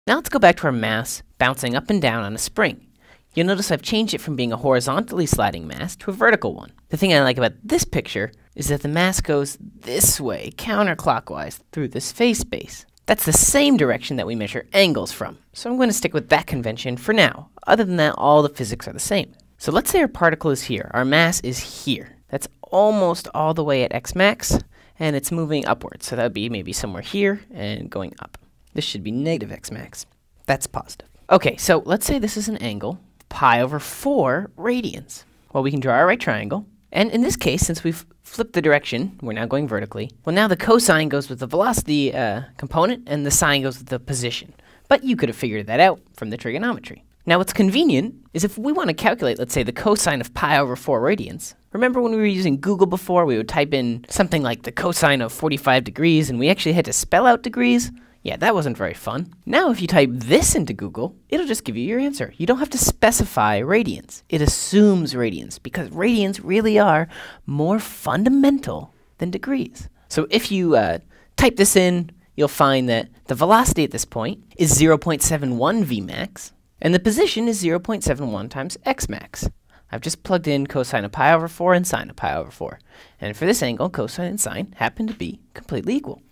Now let's go back to our mass bouncing up and down on a spring. You'll notice I've changed it from being a horizontally sliding mass to a vertical one. The thing I like about this picture is that the mass goes this way, counterclockwise, through this phase space. That's the same direction that we measure angles from, so I'm going to stick with that convention for now. Other than that, all the physics are the same. So let's say our particle is here, our mass is here. That's almost all the way at x max, and it's moving upwards, so that would be maybe somewhere here and going up. This should be negative x max. That's positive. Okay, so let's say this is an angle, pi over 4 radians. Well, we can draw our right triangle, and in this case, since we've flipped the direction, we're now going vertically, well now the cosine goes with the velocity component, and the sine goes with the position. But you could have figured that out from the trigonometry. Now what's convenient is if we want to calculate, let's say, the cosine of pi over 4 radians. Remember when we were using Google before, we would type in something like the cosine of 45 degrees, and we actually had to spell out degrees? Yeah, that wasn't very fun. Now if you type this into Google, it'll just give you your answer. You don't have to specify radians. It assumes radians, because radians really are more fundamental than degrees. So if you type this in, you'll find that the velocity at this point is 0.71 Vmax, and the position is 0.71 times x max. I've just plugged in cosine of pi over 4 and sine of pi over 4. And for this angle, cosine and sine happen to be completely equal.